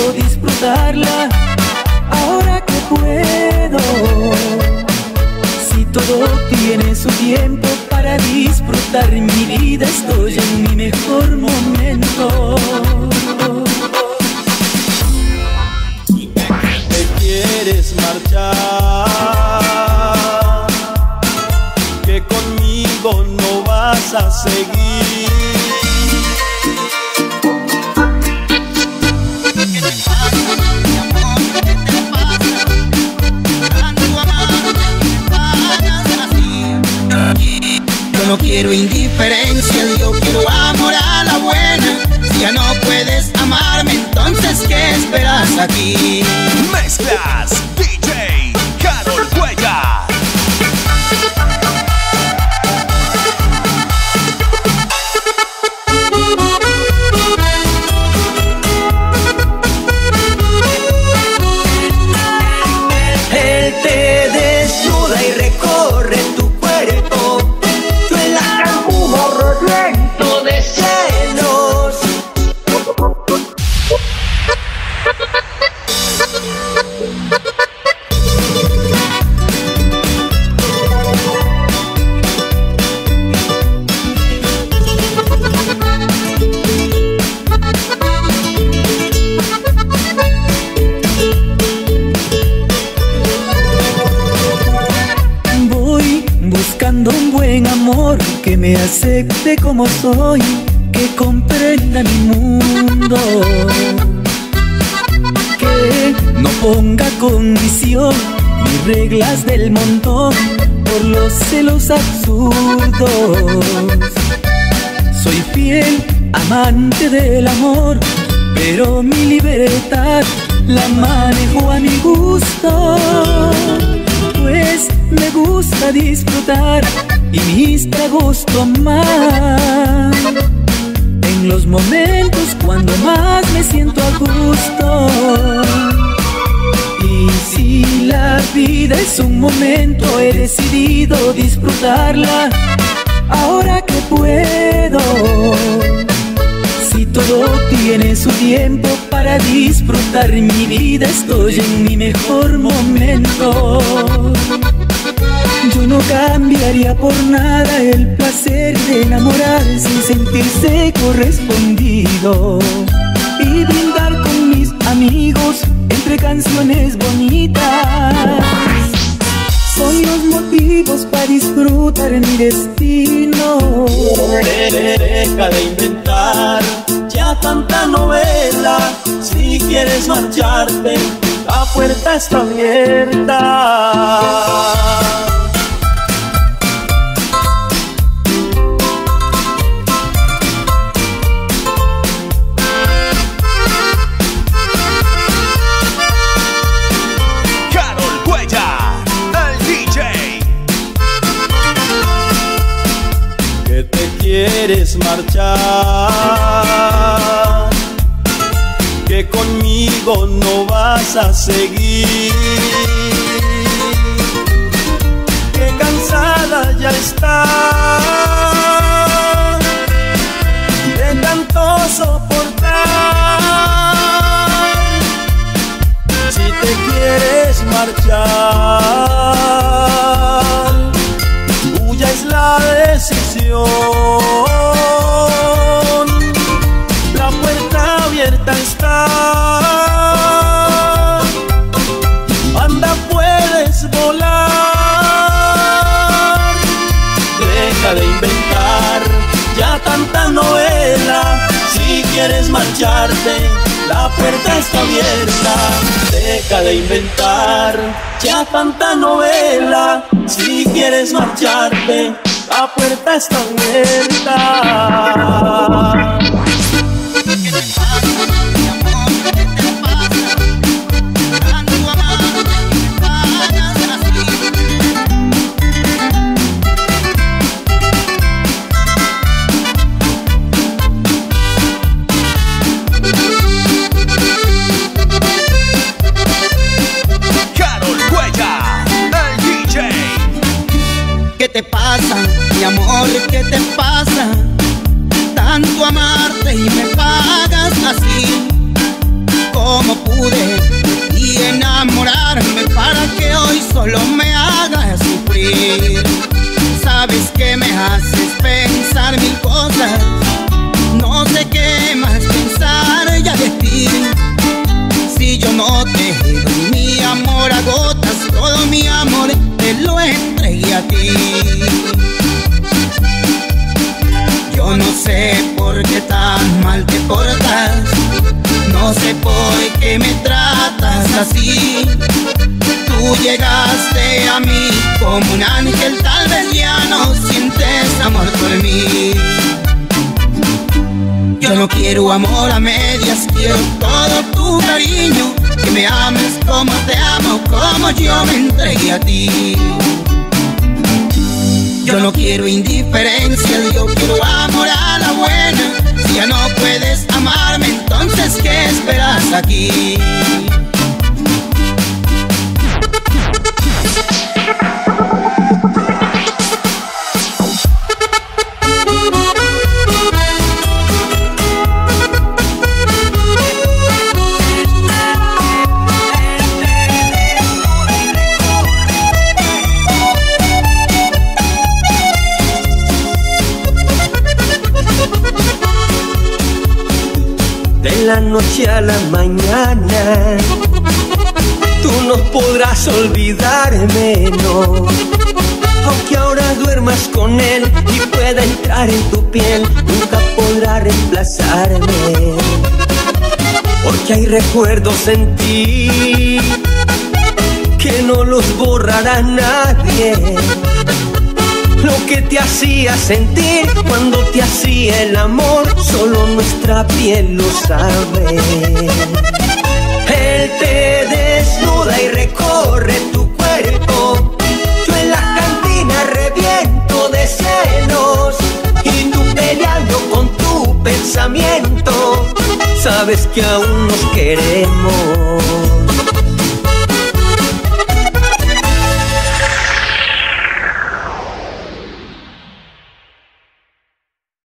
decidido disfrutarla. Ahora que puedo, si todo tiene su tiempo para disfrutar mi vida, estoy en mi mejor momento. ¿Te quieres marchar? Que conmigo no vas a seguir. Yo no quiero indiferencia, yo quiero amor a la buena. Si ya no puedes amarme, entonces ¿qué esperas aquí? Mezclas DJ Karol Cuellar. Él te desnuda y recorre tu cuerpo. Yo en la cama reviento de celos. Voy buscando un buen amor que me acepte como soy, que comprenda mi mundo, que no ponga condición ni reglas del montón por los celos absurdos. Soy fiel amante del amor, pero mi libertad la manejo a mi gusto, pues me gusta disfrutar y mis tragos tomar en los momentos cuando más me siento a gusto. Y si la vida es un momento, he decidido disfrutarla. Ahora que puedo, si todo tiene su tiempo para disfrutar mi vida, estoy en mi mejor momento. Yo no cambiaría por nada el placer de enamorar sin sentirse correspondido y brindar con mis amigos entre canciones bonitas. Son los motivos para disfrutar mi destino. Deja de inventar ya tanta novela. Si quieres marcharte, la puerta está abierta. ¿Quieres marchar? Que conmigo no vas a seguir. Que cansada ya estás de tanto soportar. Si te quieres marchar, tuya es la decisión. La puerta abierta está. Anda, puedes volar. Deja de inventar ya tanta novela. Si quieres marcharte, la puerta está abierta. Deja de inventar ya tanta novela. Si quieres marcharte, la puerta está abierta. ¿Qué te pasa, mi amor? ¿Qué te pasa? Tanto amarte sufrir. Sabes que me haces pensar mil cosas, no sé qué más pensar ya de ti. Si yo no te doy mi amor a gotas, todo mi amor te lo entregué a ti. Yo no sé por qué tan mal te portas, no sé por qué me tratas así. Tú llegaste a mí como un ángel, tal vez ya no sientes amor por mí. Yo no quiero amor a medias, quiero todo tu cariño, que me ames como te amo, como yo me entregué a ti. Yo no quiero indiferencia, yo quiero amor a la buena. Si ya no puedes amarme, entonces ¿qué esperas aquí? De la noche a la mañana tú no podrás olvidarme, no. Aunque ahora duermas con él y pueda entrar en tu piel, nunca podrá reemplazarme. Porque hay recuerdos en ti que no los borrará nadie. Lo que te hacía sentir cuando te hacía el amor, solo nuestra piel lo sabe. Él te desnuda y recorre tu cuerpo, yo en la cantina reviento de celos, y tú peleando con tu pensamiento. Sabes que aún nos queremos,